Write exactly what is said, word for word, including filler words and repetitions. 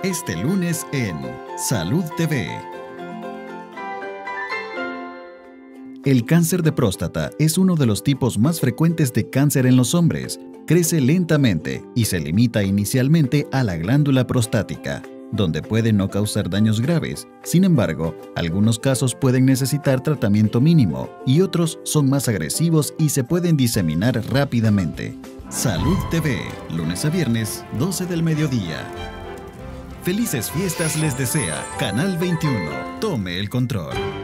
Este lunes en Salud T V. El cáncer de próstata es uno de los tipos más frecuentes de cáncer en los hombres. Crece lentamente y se limita inicialmente a la glándula prostática, donde puede no causar daños graves. Sin embargo, algunos casos pueden necesitar tratamiento mínimo y otros son más agresivos y se pueden diseminar rápidamente. Salud T V, lunes a viernes, doce del mediodía. Felices fiestas les desea Canal veintiuno. Tome el control.